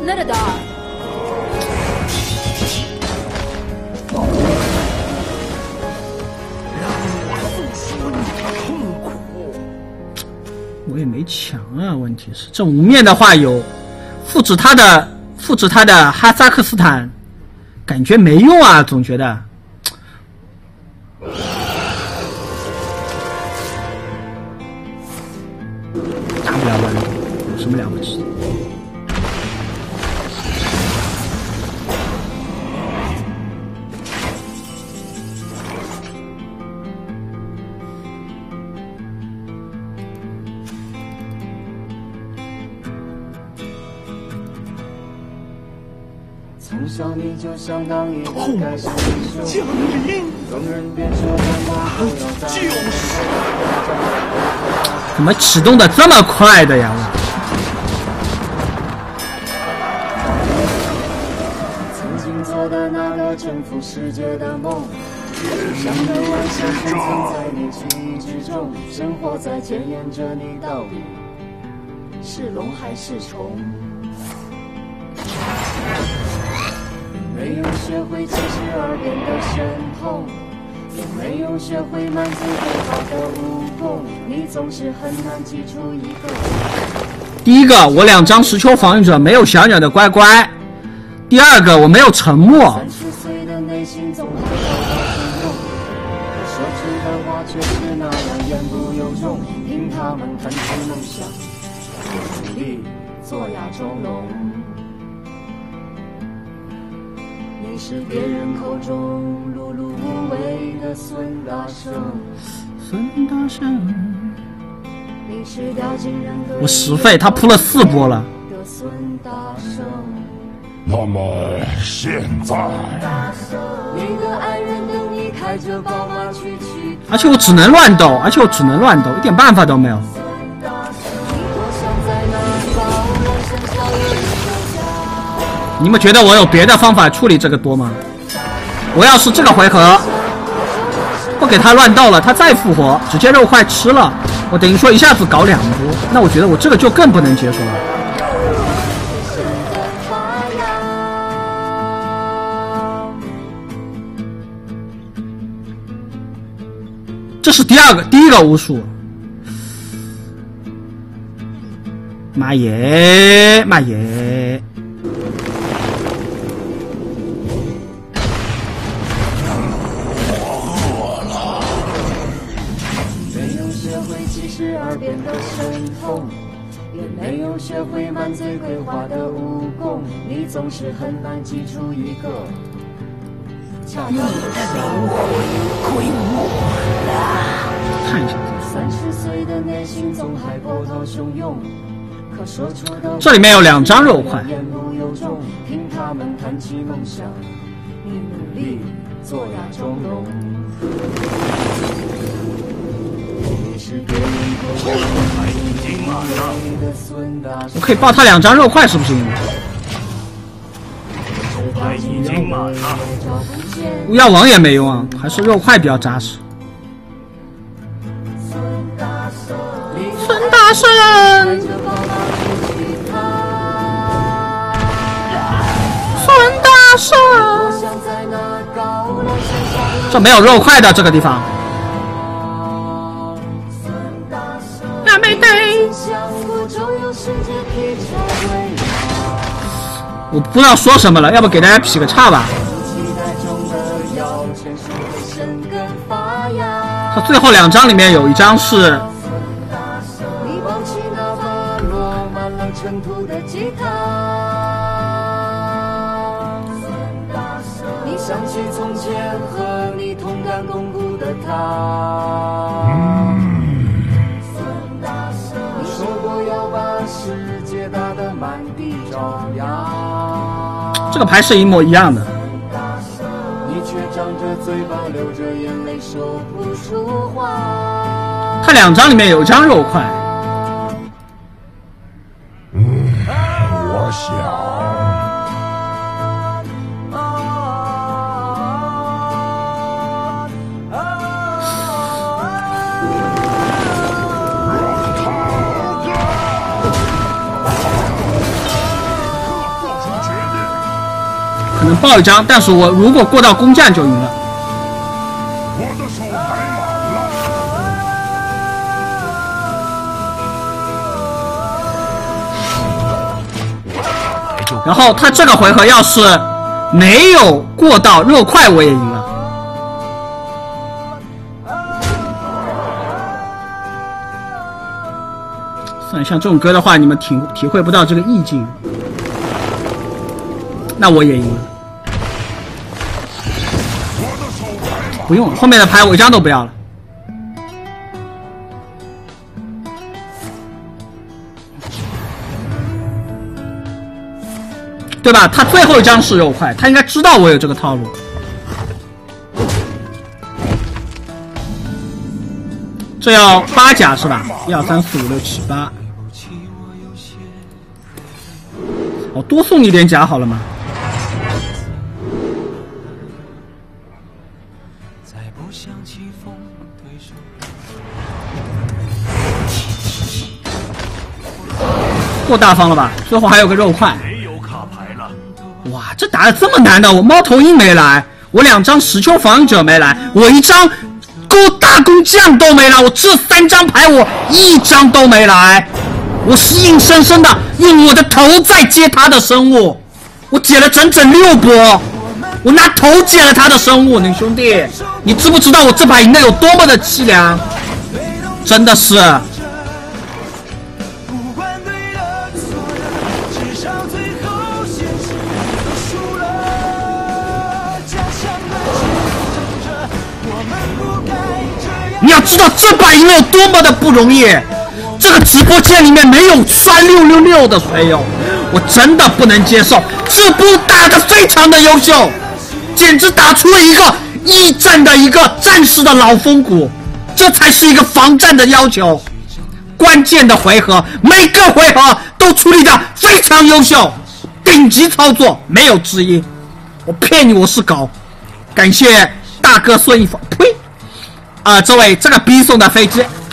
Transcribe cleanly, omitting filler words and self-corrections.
Let it die。 我也没强啊，问题是这无面的话有复制他的哈萨克斯坦，感觉没用啊，总觉得。打不了弯，有什么了不起？ 从小你就相当于应该是英雄，逢人便说干嘛就是怎么启动的这么快的呀？ 曾经做的那个征服世界的梦，像个万象深藏在你记忆之中，生活在检验着你到底是龙还是虫。没有学会72变的神通，也没有学会满嘴对话的武功，你总是很难记住一个。 第一个，我2张石丘防御者没有小鸟的乖乖；第二个，我没有沉默。 30岁的内心总还有心动，说出的话却是那样言不由衷，听他们谈起梦想，努力做亚洲龙。你是别人口中碌碌无为的孙大圣， 孙大圣， 你是掉进人格我10费，他扑了4波了。 的孙大圣。 那么现在， 你的爱人等你开着宝马去取他， 而且我只能乱斗，一点办法都没有。你们觉得我有别的方法处理这个多吗？我要是这个回合不给他乱斗了，他再复活，直接肉块吃了，我等于说一下子搞2波，那我觉得我这个就更不能接受了。这是第一个巫术。妈耶！ 72变的神通，也没有学会满嘴鬼话的武功，你总是很难记住一个恰当的生活。 看一下 30岁的内心总还波涛汹涌，可说出的这里面有2张肉块。 言不由衷，听他们谈起梦想，你努力做亚洲龙。 我可以爆他2张肉块，是不是？巫妖王也没用啊，还是肉块比较扎实。孙大圣，孙大圣，这没有肉块的这个地方。我不知道说什么了，要不给大家劈个叉吧。他最后2张里面有1张是你想起从前和你同甘共苦的他，你说过要把世界打得满地找牙， 这个牌是一模一样的。 你却张着嘴巴流着眼泪说不出话。 他2张里面有1张肉块。 我想。 能爆一张，但是我如果过到工匠就赢了。 我的手牌满了。 然后他这个回合要是没有过到肉块，我也赢了。算像这种歌的话，你们体会不到这个意境。那我也赢了。不用了，后面的牌我一张都不要了。对吧？他最后一张是肉块，他应该知道我有这个套路。这要8甲是吧？1、2、3、4、5、6、7、8。我多送你点甲好了吗？够大方了吧？最后还有个肉块。哇，这打的这么难的！我猫头鹰没来，我2张石丘防御者没来，我1张大工匠都没来，我这3张牌我1张都没来，我是硬生生的用我的头在接他的生物，我解了整整6波，我拿头解了他的生物，你兄弟，你知不知道我这把赢的有多么的凄凉？真的是。你要知道这把赢了有多么的不容易，这个直播间里面没有刷666的水友，我真的不能接受。这波打得非常的优秀，简直打出了一个驿站的一个战士的老风骨，这才是一个防战的要求。关键的回合，每个回合都处理得非常优秀，顶级操作没有之一。我骗你我是狗，感谢大哥孙一峰，呸！这位这个逼送的飞机